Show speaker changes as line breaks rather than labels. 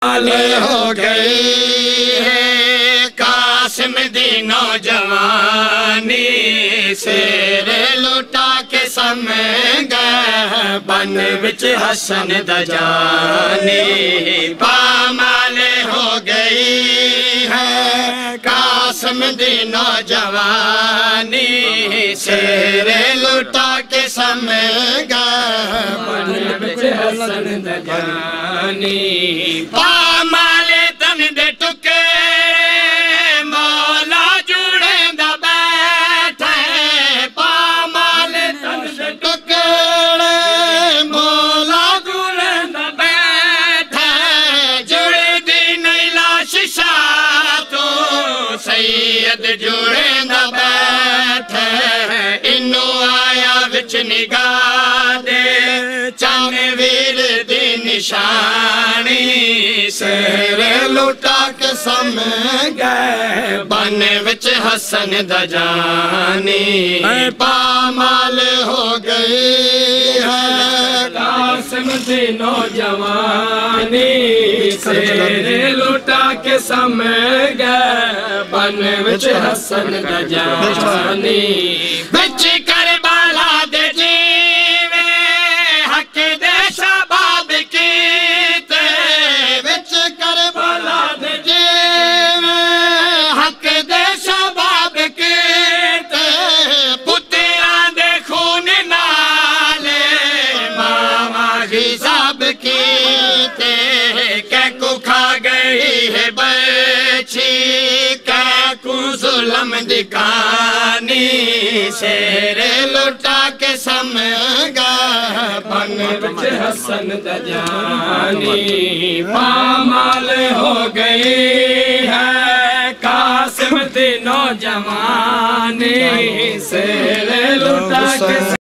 हो गई है कासिम दी नौजवानी, शेर लुटा के समय गए बन विच हसन दजानी। पामाल हो गई है कासिम दी नौजवानी, शेर लुटा के समय गए बन विच हसन दजानी। पामाले तन दे टुके मौला जुड़े दा बैठे, पामाले तन दे टुके मौला जुड़े दा बैठे, जुड़े दी नहीं लाश तो सैयद जुड़े दा बैठे। इन्नू आया विच निगाह दे चन वीर दी निशानी, शेर लुटा के समय गए बन विच हसन दजानी। पामाल हो गई है कासिम दी नौजवानी, शेर लुटा के समय गए बन विच हसन दजानी। बिच करबला दे जीवे हक दे शबाब की, हक दे शबाब के पुत्रा दे खून नाले मामा हिसाब की। कैकू खा गई है बच्ची कैकू जुल्म दिखानी, शेर लुटा के समय गए बन विच हसन दजानी। पामाल हो गई है कासिम दी नौजवानी, शेर लुटा के